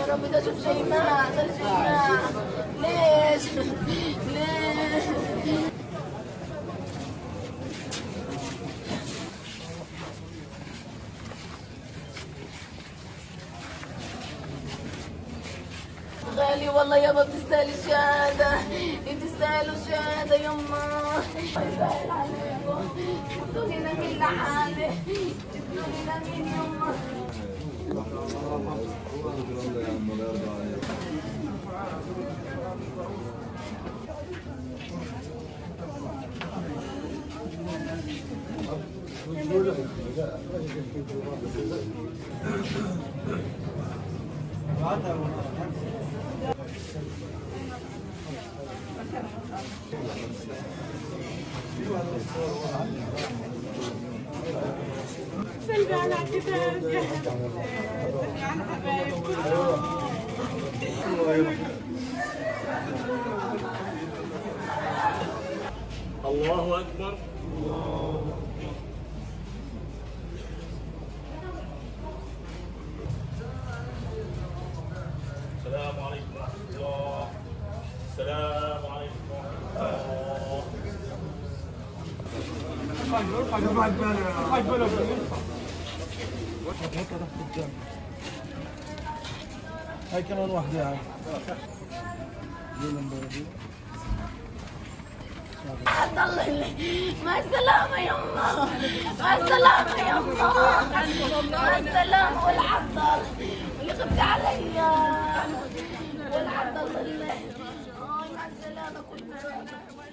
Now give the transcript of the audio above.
يا رب ده شوف شيماء، ده شيماء ليش؟ ليش؟ غالي والله يابا بتستاهل الشهادة، بتستاهلوا الشهادة يما. يسهل عليكم، سبتوني لمين لحالي، سبتوني لمين يما. سلمي على كتاب يا سلمي على حبايب كلهم. الله أكبر. السلام عليكم ورحمة الله. السلام عليكم ورحمة الله. هاي كمان واحدة. عبد الله مع السلامة يما، مع السلامة يما، مع السلامة. والعبد الله اللي غبت عليا، والعبد الله مع السلامة كل